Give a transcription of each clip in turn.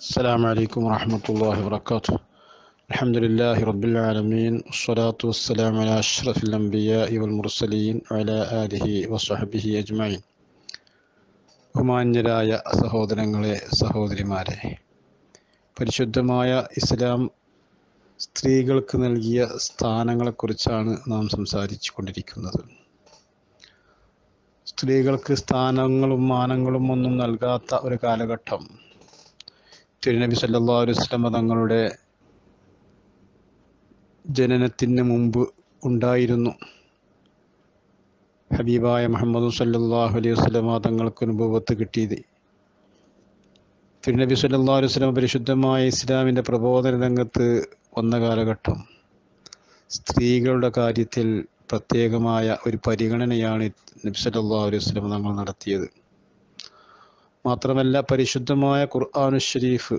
السلام عليكم ورحمة الله وبركاته. الحمد لله رب العالمين والصلاة والسلام على أشرف الأنبياء والمرسلين وعلى آله وصحبه أجمعين. ബഹുമാന്യരായ സഹോദരങ്ങളെ സഹോദരിമാരെ, പരിശുദ്ധമായ ഇസ്ലാം സ്ത്രീകൾക്ക് നൽകിയ സ്ഥാനങ്ങളെക്കുറിച്ചാണ് നാം സംസാരിച്ചു കൊണ്ടിരിക്കുന്നത്. സ്ത്രീകൾക്ക് സ്ഥാനങ്ങളും മാനങ്ങളും ഒന്നും നൽകാത്ത ഒരു കാലഘട്ടം തിരുനബി സല്ലല്ലാഹു അലൈഹി വസല്ലം തങ്ങളുടെ ജനനത്തിന് മുമ്പ് ഉണ്ടായിരുന്നു. ഹബീബായ മുഹമ്മദ് സല്ലല്ലാഹു അലൈഹി വസല്ലം തങ്ങൾക്ക് അനുഭവത്ത് കിട്ടിയത് തിരുനബി സല്ലല്ലാഹു അലൈഹി വസല്ലം പരിശുദ്ധമായ ഇസ്ലാമിൻ്റെ പ്രബോധന രംഗത്ത് വന്ന കാലഘട്ടം സ്ത്രീകളുടെ കാര്യത്തിൽ പ്രത്യേകമായ ഒരു പരിഗണനയാണ് നബി സല്ലല്ലാഹു അലൈഹി വസല്ലം തങ്ങൾ നടത്തിയത്. മാത്രമല്ല, പരിശുദ്ധമായ ഖുർആനുൽ ശരീഫ്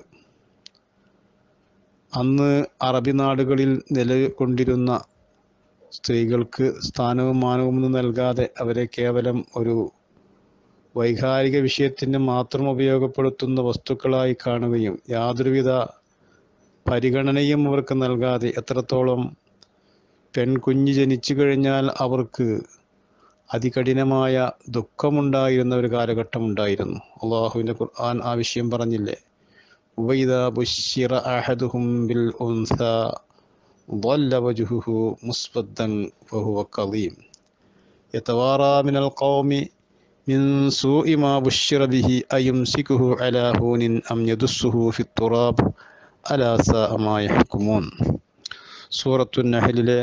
അന്ന് അറബി നാടുകളിൽ നിലകൊണ്ടിരുന്ന സ്ത്രീകൾക്ക് സ്ഥാനവും മാനവും ഒന്നും നൽകാതെ അവരെ കേവലം ഒരു വൈകാരിക വിഷയത്തിന് മാത്രം ഉപയോഗപ്പെടുത്തുന്ന വസ്തുക്കളായി കാണുകയും യാതൊരുവിധ പരിഗണനയും അവർക്ക് നൽകാതെ, എത്രത്തോളം പെൺകുഞ്ഞ് ജനിച്ചു കഴിഞ്ഞാൽ അവർക്ക് അതികഠിനമായ ദുഃഖമുണ്ടായിരുന്ന ഒരു കാലഘട്ടമുണ്ടായിരുന്നു. അള്ളാഹുവിൻ്റെ ഖുർആൻ ആ വിഷയം പറഞ്ഞില്ലേ? വഇദാ ബുശ്ശിറ അഹദുഹും ബിൽ ഉൻസാ ضل وجهه مسودا وهو كظيم يتوارى من القوم من سوء ما بشر به أيمسكه على هون أم يدسه في التراب ألا ساء ما يحكمون. സൂറത്തു നഹലിലെ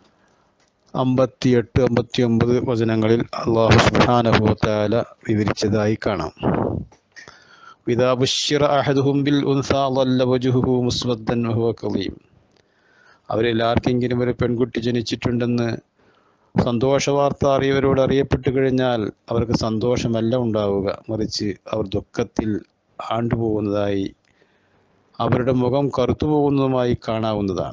58-59 വചനങ്ങളിൽ അല്ലാഹു സുബ്ഹാനഹു വ തആല വിവരിച്ചതായി കാണാം. ഇദാ ബുശ്ശിറ അഹദുഹും ബിൽ ഉൻസാ ളല്ല വജ്ഹുഹു മുസ്വദ്ദൻ വഹുവ കളീം. അവരെല്ലാവർക്കെങ്കിലും ഒരു പെൺകുട്ടി ജനിച്ചിട്ടുണ്ടെന്ന് സന്തോഷവാർത്ത അറിയപ്പെട്ട് കഴിഞ്ഞാൽ അവർക്ക് സന്തോഷമല്ല ഉണ്ടാവുക, മറിച്ച് അവർ ദുഃഖത്തിൽ ആണ്ടുപോകുന്നതായി, അവരുടെ മുഖം കറുത്തു പോകുന്നതുമായി കാണാവുന്നതാണ്.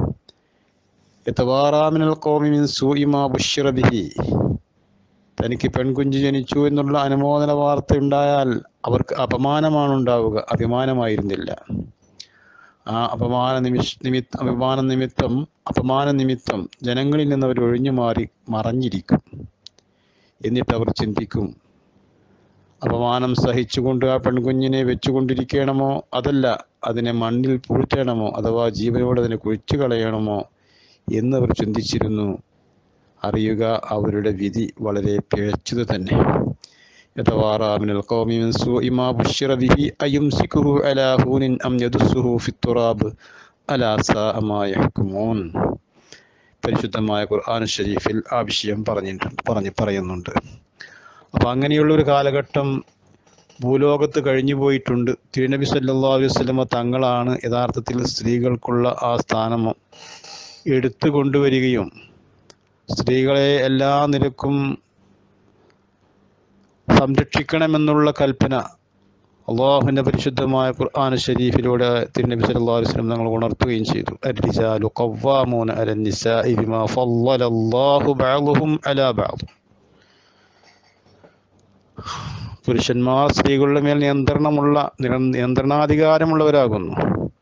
യതവാറാ മിനൽ ഖൗമി മിൻ സൂഇ മാ ബുശ്ശിറ ബിഹി. തനിക്ക് പെൺകുഞ്ഞ് ജനിച്ചു എന്നുള്ള അനുമോദന വാർത്ത ഉണ്ടായാൽ അവർക്ക് അപമാനമാണ് ഉണ്ടാവുക, അഭിമാനമായിരുന്നില്ല. ആ അപമാന നിമിത്തം ജനങ്ങളിൽ നിന്ന് അവർ ഒഴിഞ്ഞു മാറി മറഞ്ഞിരിക്കും. എന്നിട്ട് അവർ ചിന്തിക്കും, അപമാനം സഹിച്ചുകൊണ്ട് ആ പെൺകുഞ്ഞിനെ വെച്ചുകൊണ്ടിരിക്കണമോ, അതല്ല അതിനെ മണ്ണിൽ പൂഴ്ത്തണമോ, അഥവാ ജീവനോട് അതിനെ കുഴിച്ചു കളയണമോ എന്നവർ ചിന്തിച്ചിരുന്നു. അറിയുക, അവരുടെ വിധി വളരെ പിഴച്ചത് തന്നെ. يتوارى من القوم من سوء ما بشر به أيمسكه على هون أم يدسه في التراب ألا ساء ما يحكمون. പരിശുദ്ധമായ ഖുർആൻ ഷരീഫിൽ ആ വിഷയം പറയുന്നുണ്ട്. അപ്പം അങ്ങനെയുള്ള ഒരു കാലഘട്ടം ഭൂലോകത്ത് കഴിഞ്ഞു പോയിട്ടുണ്ട്. തിരുനബി സല്ലല്ലാഹു അലൈഹി വസല്ലം തങ്ങളാണ് യഥാർത്ഥത്തിൽ സ്ത്രീകൾക്കുള്ള ആ സ്ഥാനം എടുത്തു കൊണ്ടുവരികയും സ്ത്രീകളെ എല്ലാ നിലക്കും സംരക്ഷിക്കണമെന്നുള്ള കൽപ്പന അള്ളാഹുവിൻ്റെ പരിശുദ്ധമായ ഖുർആൻ ഷരീഫിലൂടെ തിരുനബി സല്ലല്ലാഹു അലൈഹി വസല്ലം തങ്ങൾ ഉണർത്തുകയും ചെയ്തു. അർ-റിജാലു ഖവ്വാമൂന അലൻ-നിസാഇ ബിമാ ഫളലല്ലാഹു ബഅദഹും അലാ ബഅദ്. പുരുഷന്മാർ സ്ത്രീകളുടെ മേൽ നിയന്ത്രണാധികാരമുള്ളവരാകുന്നു.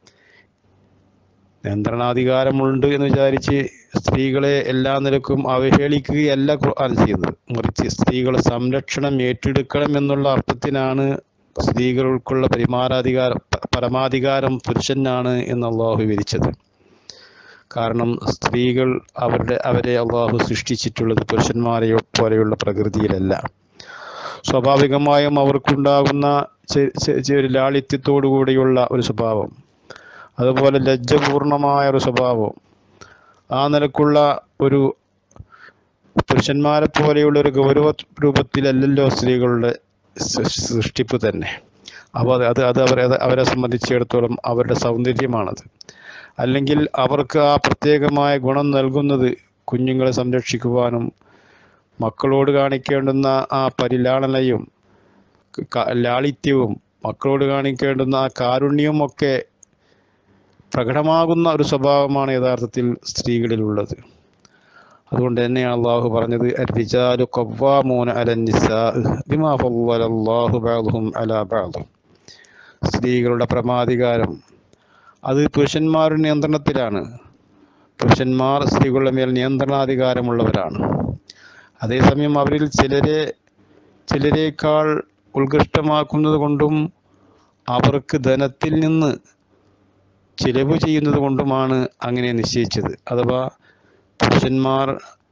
നിയന്ത്രണാധികാരമുണ്ട് എന്ന് വിചാരിച്ച് സ്ത്രീകളെ എല്ലാ നിലക്കും അവഹേളിക്കുകയല്ല ഖുർആൻ ചെയ്യുന്നത്, മറിച്ച് സ്ത്രീകളെ സംരക്ഷണം ഏറ്റെടുക്കണം എന്നുള്ള അർത്ഥത്തിനാണ് സ്ത്രീകൾക്കുള്ള പരമാധികാരം പുരുഷനാണ് എന്ന് അള്ളാഹു വിവരിച്ചത്. കാരണം സ്ത്രീകൾ അവരെ അള്ളാഹു സൃഷ്ടിച്ചിട്ടുള്ളത് പുരുഷന്മാരെ പോലെയുള്ള പ്രകൃതിയിലല്ല. സ്വാഭാവികമായും അവർക്കുണ്ടാകുന്ന ഒരു ലാളിത്യത്തോടു കൂടിയുള്ള ഒരു സ്വഭാവം, അതുപോലെ ലജ്ജപൂർണമായ ഒരു സ്വഭാവം, ആ നിലക്കുള്ള ഒരു പുരുഷന്മാരെ പോലെയുള്ള ഒരു ഗൗരവ രൂപത്തിലല്ലല്ലോ സ്ത്രീകളുടെ സൃഷ്ടിപ്പ് തന്നെ. അപ്പോൾ അത് അവരെ സംബന്ധിച്ചിടത്തോളം അവരുടെ സൗന്ദര്യമാണത്. അല്ലെങ്കിൽ അവർക്ക് ആ പ്രത്യേകമായ ഗുണം നൽകുന്നത് കുഞ്ഞുങ്ങളെ സംരക്ഷിക്കുവാനും മക്കളോട് കാണിക്കേണ്ടുന്ന ആ പരിലാളനയും ലാളിത്യവും മക്കളോട് കാണിക്കേണ്ടുന്ന ആ കാരുണ്യവും ഒക്കെ പ്രകടമാകുന്ന ഒരു സ്വഭാവമാണ് യഥാർത്ഥത്തിൽ സ്ത്രീകളിലുള്ളത്. അതുകൊണ്ട് തന്നെയാണ് അള്ളാഹു പറഞ്ഞത്, അർ-റിജാലു ഖവ്വാമൂന അലൻ-നിസാഇ ബിമാ ഫളലല്ലാഹു ബഅദഹും അലാ ബഅദ്. സ്ത്രീകളുടെ പരമാധികാരം അത് പുരുഷന്മാരുടെ നിയന്ത്രണത്തിലാണ്. പുരുഷന്മാർ സ്ത്രീകളുടെ മേൽ നിയന്ത്രണാധികാരമുള്ളവരാണ്. അതേസമയം അവരിൽ ചിലരേക്കാൾ ഉത്കൃഷ്ടമാക്കുന്നത് കൊണ്ടും അവർക്ക് ധനത്തിൽ നിന്ന് ചിലവ് ചെയ്യുന്നത് കൊണ്ടുമാണ് അങ്ങനെ നിശ്ചയിച്ചത്. അഥവാ പുരുഷന്മാർ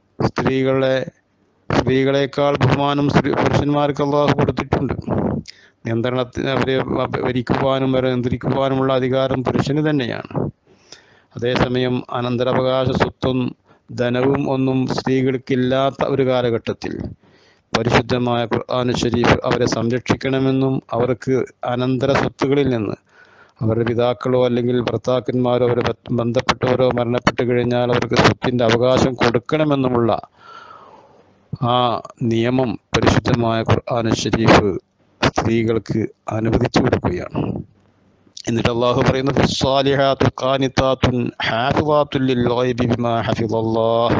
സ്ത്രീകളെക്കാൾ ബഹുമാനം പുരുഷന്മാർക്ക് അള്ളാഹു കൊടുത്തിട്ടുണ്ട്. നിയന്ത്രണത്തിന് അവരെ ഭരിക്കുവാനും അവരെ നിയന്ത്രിക്കുവാനുമുള്ള അധികാരം പുരുഷന് തന്നെയാണ്. അതേസമയം അനന്തരാവകാശ സ്വത്തും ധനവും ഒന്നും സ്ത്രീകൾക്കില്ലാത്ത ഒരു കാലഘട്ടത്തിൽ പരിശുദ്ധമായ ഖുർആൻ ശരീഫ് അവരെ സംരക്ഷിക്കണമെന്നും അവർക്ക് അനന്തര സ്വത്തുകളിൽ നിന്ന് അവരുടെ പിതാക്കളോ അല്ലെങ്കിൽ ഭർത്താക്കന്മാരോ അവരെ ബന്ധപ്പെട്ടവരോ മരണപ്പെട്ടു കഴിഞ്ഞാൽ അവർക്ക് സ്വത്തിൻ്റെ അവകാശം കൊടുക്കണമെന്നുമുള്ള ആ നിയമം പരിശുദ്ധമായ ഖുർആൻ ശരീഫ് സ്ത്രീകൾക്ക് അനുവദിച്ചു കൊടുക്കുകയാണ്. എന്നിട്ട് അള്ളാഹു പറയുന്നു, ഫസ്സാലിഹാതു ഖാനിതാത്തുൻ ഹാഫിളാത്തുൽ ലിൽഗൈബി ബിമാ ഹഫിളല്ലാഹ്.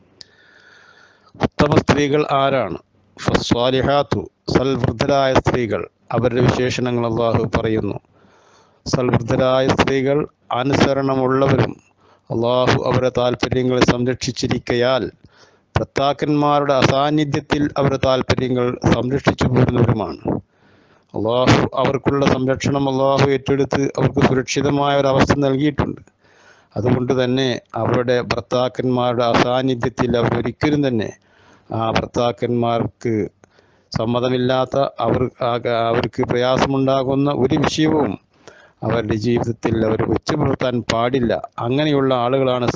ഉത്തമ സ്ത്രീകൾ ആരാണ്? ഫസ്സാലിഹാത്തു, സൽവൃദ്ധരായ സ്ത്രീകൾ. അവരുടെ വിശേഷണങ്ങൾ അള്ളാഹു പറയുന്നു. സൽവൃദ്ധരായ സ്ത്രീകൾ അനുസരണമുള്ളവരും അള്ളാഹു അവരുടെ താല്പര്യങ്ങൾ സംരക്ഷിച്ചിരിക്കയാൽ ഭർത്താക്കന്മാരുടെ അസാന്നിധ്യത്തിൽ അവരുടെ താല്പര്യങ്ങൾ സംരക്ഷിച്ചു പോരുന്നവരുമാണ്. അള്ളാഹു അവർക്കുള്ള സംരക്ഷണം അള്ളാഹു ഏറ്റെടുത്ത് അവർക്ക് സുരക്ഷിതമായ ഒരവസ്ഥ നൽകിയിട്ടുണ്ട്. അതുകൊണ്ട് തന്നെ അവരുടെ ഭർത്താക്കന്മാരുടെ അസാന്നിധ്യത്തിൽ അവരൊരിക്കലും തന്നെ ആ ഭർത്താക്കന്മാർക്ക് സമ്മതമില്ലാത്ത അവർക്ക് പ്രയാസമുണ്ടാകുന്ന ഒരു വിഷയവും അവരുടെ ജീവിതത്തിൽ അവർ വെച്ചു പുലർത്താൻ പാടില്ല. അങ്ങനെയുള്ള ആളുകളാണ്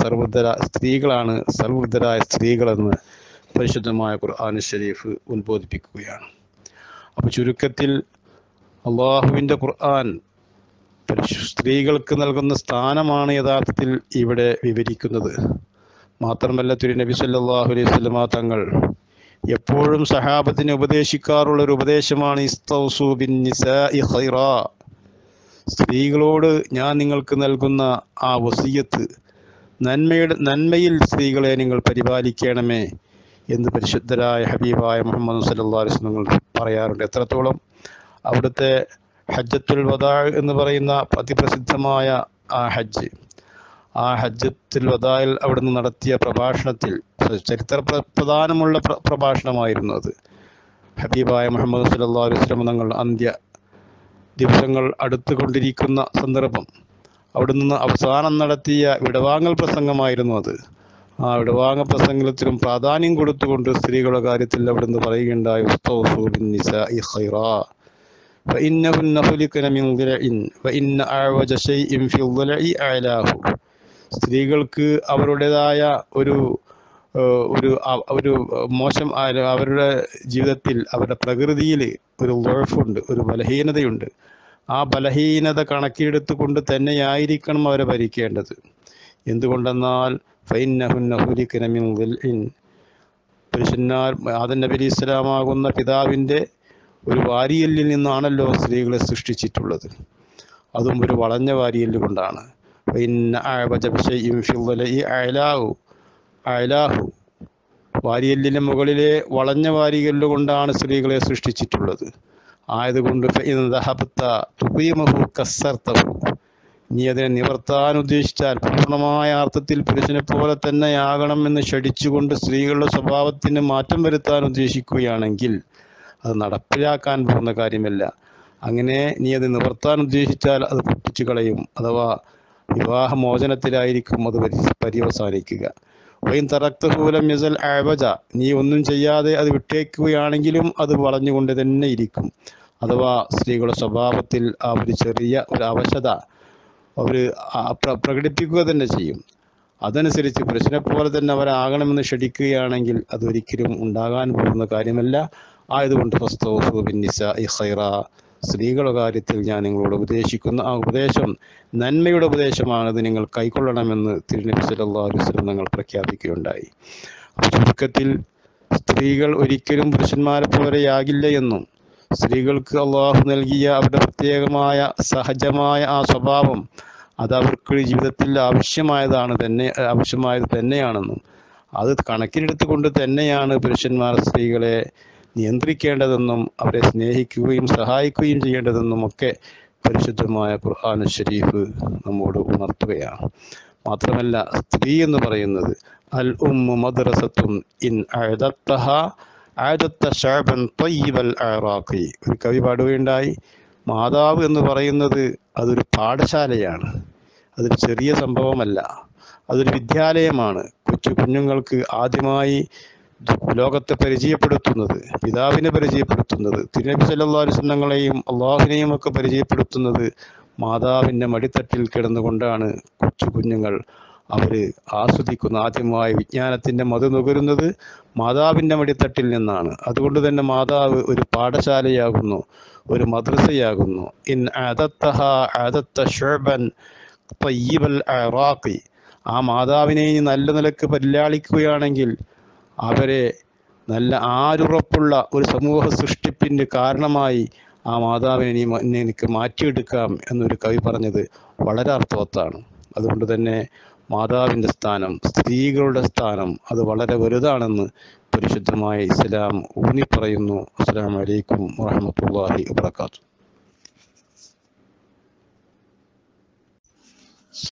സർവൃദ്ധരായ സ്ത്രീകളെന്ന് പരിശുദ്ധമായ ഖുർആൻ ശരീഫ് ഉദ്ബോധിപ്പിക്കുകയാണ്. അപ്പോൾ ചുരുക്കത്തിൽ അള്ളാഹുവിൻ്റെ ഖുർആൻ സ്ത്രീകൾക്ക് നൽകുന്ന സ്ഥാനമാണ് യഥാർത്ഥത്തിൽ ഇവിടെ വിവരിക്കുന്നത്. മാത്രമല്ല തിരുനബി സല്ലല്ലാഹു അലൈഹി വസല്ലമ തങ്ങൾ എപ്പോഴും സഹാബത്തിനെ ഉപദേശിക്കാറുള്ള ഒരു ഉപദേശമാണ് ഇസ്തൗസു ബിൻ നിസാഇ ഖൈറാ. സ്ത്രീകളോട് ഞാൻ നിങ്ങൾക്ക് നൽകുന്ന ആ വസിയത്ത്, നന്മയിൽ സ്ത്രീകളെ നിങ്ങൾ പരിപാലിക്കണമേ എന്ന് പരിശുദ്ധരായ ഹബീബായ മുഹമ്മദ് സല്ലല്ലാഹു അലൈഹി വസല്ലം പറയാറുണ്ട്. എത്രത്തോളം അവിടുത്തെ ഹജ്ജത്തുൽ വദാ എന്ന് പറയുന്ന അതിപ്രസിദ്ധമായ ആ ഹജ്ജത്തുൽ വദായിൽ അവിടുന്ന് നടത്തിയ പ്രഭാഷണത്തിൽ ചരിത്ര പ്രധാനമുള്ള പ്രഭാഷണമായിരുന്നു അത്. ഹബീബായ മുഹമ്മദ് സല്ലല്ലാഹു അലൈഹി വസല്ലം തങ്ങൾ അന്ത്യ ദിവസങ്ങൾ അടുത്തുകൊണ്ടിരിക്കുന്ന സന്ദർഭം അവിടുന്ന് അവസാനം നടത്തിയ വിടവാങ്ങൽ പ്രസംഗമായിരുന്നു അത്. ആ വിടവാങ്ങൽ പ്രസംഗത്തിലും പ്രാധാന്യം കൊടുത്തുകൊണ്ട് സ്ത്രീകളുടെ കാര്യത്തിൽ അവിടുന്ന് പറയുകയുണ്ടായി, ഉസ്തൗസു ബിൻ നിസാഇ ഖൈറാ ഫഇന്നഹുന്ന ഖുലിഖന മിൻ ദിൽഇൻ വഇന്ന അഅവജ ശൈഇൻ ഫി ദിൽഇ അഅലാഹു. സ്ത്രീകൾക്ക് അവരുടേതായ ഒരു മോശം അവരുടെ ജീവിതത്തിൽ അവരുടെ പ്രകൃതിയിൽ ഒരു ദുഅഫുണ്ട്, ഒരു ബലഹീനതയുണ്ട്. ആ ബലഹീനത കണക്കിലെടുത്തുകൊണ്ട് തന്നെയായിരിക്കണം അവരെ ഭരിക്കേണ്ടത്. എന്തുകൊണ്ടെന്നാൽ ഫഇന്നഹുന്ന ഖുലിഖന മിൻ ദിൽഇൻ, പുരുഷന്മാർ ആദം നബി അലൈഹി സ്വലാമാകുന്ന പിതാവിൻ്റെ ഒരു വാരിയല്ലിൽ നിന്നാണല്ലോ സ്ത്രീകളെ സൃഷ്ടിച്ചിട്ടുള്ളത്. അതും ഒരു വളഞ്ഞ വാരിയല്ല് കൊണ്ടാണ്. വാരിയല്ലിൻ്റെ മുകളിലെ വളഞ്ഞ വാരിയല്ല് കൊണ്ടാണ് സ്ത്രീകളെ സൃഷ്ടിച്ചിട്ടുള്ളത്. ആയതുകൊണ്ട് നീ അതിനെ നിവർത്താൻ ഉദ്ദേശിച്ചാൽ പൂർണ്ണമായ അർത്ഥത്തിൽ പുരുഷനെ പോലെ തന്നെയാകണം എന്ന് ശഠിച്ചുകൊണ്ട് സ്ത്രീകളുടെ സ്വഭാവത്തിന് മാറ്റം വരുത്താൻ ഉദ്ദേശിക്കുകയാണെങ്കിൽ അത് നടപ്പിലാക്കാൻ പോകുന്ന കാര്യമല്ല. അങ്ങനെ നീ അത് നിവർത്താൻ ഉദ്ദേശിച്ചാൽ അത് പൊട്ടിച്ചു കളയും, അഥവാ വിവാഹമോചനത്തിലായിരിക്കും അത് പര്യവസാനിക്കുക. വൈൻ തറക്തഹൂലം യസൽ അഅവജ, നീ ഒന്നും ചെയ്യാതെ അത് വിട്ടേക്കുകയാണെങ്കിലും അത് വളഞ്ഞുകൊണ്ട് തന്നെ ഇരിക്കും. അഥവാ സ്ത്രീകളുടെ സ്വഭാവത്തിൽ ആ ഒരു ചെറിയ ഒരു അവശത അവർ പ്രകടിപ്പിക്കുക തന്നെ ചെയ്യും. അതനുസരിച്ച് പുരുഷനെ പോലെ തന്നെ അവരാകണമെന്ന് ക്ഷണിക്കുകയാണെങ്കിൽ അതൊരിക്കലും ഉണ്ടാകാൻ പോകുന്ന കാര്യമല്ല. ആയതുകൊണ്ട് ഫസ്തൗസു ബിൻ നിസാഇ ഖൈറാ, സ്ത്രീകളുടെ കാര്യത്തിൽ ഞാൻ നിങ്ങളോട് ഉപദേശിക്കുന്ന ആ ഉപദേശം നന്മയുടെ ഉപദേശമാണത്, നിങ്ങൾ കൈക്കൊള്ളണമെന്ന് തിരുനബി സല്ലല്ലാഹു അലൈഹി വസല്ലം തങ്ങൾ പ്രഖ്യാപിക്കുകയുണ്ടായി. ചുരുക്കത്തിൽ സ്ത്രീകൾ ഒരിക്കലും പുരുഷന്മാരെ പോലെയാകില്ല എന്നും സ്ത്രീകൾക്ക് അള്ളാഹു നൽകിയ അവരുടെ പ്രത്യേകമായ സഹജമായ ആ സ്വഭാവം അത് അവർക്ക് ജീവിതത്തിൽ ആവശ്യമായത് തന്നെയാണെന്നും അത് കണക്കിലെടുത്തുകൊണ്ട് തന്നെയാണ് പുരുഷന്മാർ സ്ത്രീകളെ നിയന്ത്രിക്കേണ്ടതെന്നും അവരെ സ്നേഹിക്കുകയും സഹായിക്കുകയും ചെയ്യേണ്ടതെന്നും ഒക്കെ പരിശുദ്ധമായ ഖുർആൻ ഷരീഫ് നമ്മോട് ഉണർത്തുകയാണ്. മാത്രമല്ല, സ്ത്രീ എന്ന് പറയുന്നത് അൽ ഉമ്മു മദ്രസത്തുൻ ഇൻ അഅദത്തഹ അഅദത്ത ശഅബൻ ത്വയ്യിബൽ അറാഖി. ഒരു കവി പാടുകയുണ്ടായി, മാതാവ് എന്ന് പറയുന്നത് അതൊരു പാഠശാലയാണ്, അതൊരു ചെറിയ സംഭവമല്ല, അതൊരു വിദ്യാലയമാണ്. കൊച്ചു കുഞ്ഞുങ്ങൾക്ക് ആദ്യമായി ലോകത്തെ പരിചയപ്പെടുത്തുന്നത്, പിതാവിനെ പരിചയപ്പെടുത്തുന്നത്, തിരുനബി സല്ലല്ലാഹു അലൈഹി വസല്ലം തങ്ങളെയും അള്ളാഹുവിനെയും ഒക്കെ പരിചയപ്പെടുത്തുന്നത് മാതാവിൻ്റെ മടിത്തട്ടിൽ കിടന്നുകൊണ്ടാണ്. കൊച്ചു കുഞ്ഞുങ്ങൾ അവർ ആസ്വദിക്കുന്ന, ആദ്യമായി വിജ്ഞാനത്തിൻ്റെ മധു നുകരുന്നത് മാതാവിൻ്റെ മടിത്തട്ടിൽ നിന്നാണ്. അതുകൊണ്ട് തന്നെ മാതാവ് ഒരു പാഠശാലയാകുന്നു, ഒരു മദ്രസയാകുന്നു. ഇൻ അഅദത്തഹ അഅദത്ത ശുഅബൻ ത്വയ്യിബൽ അറാഖി. ആ മാതാവിനെ നല്ല നിലക്ക് പരിലാളിക്കുകയാണെങ്കിൽ അവരെ നല്ല ആരുറപ്പുള്ള ഒരു സമൂഹ സൃഷ്ടിപ്പിന് കാരണമായി ആ മാതാവിനെ എനിക്ക് മാറ്റിയെടുക്കാം എന്നൊരു കവി പറഞ്ഞത് വളരെ അർത്ഥവത്താണ്. അതുകൊണ്ട് തന്നെ മാതാവിൻ്റെ സ്ഥാനം, സ്ത്രീകളുടെ സ്ഥാനം അത് വളരെ വലുതാണെന്ന് പരിശുദ്ധമായ ഇസ്ലാം ഊന്നി പറയുന്നു. അസ്സലാമു അലൈക്കും വറഹ്മത്തുള്ളാഹി വബറകാതുഹു.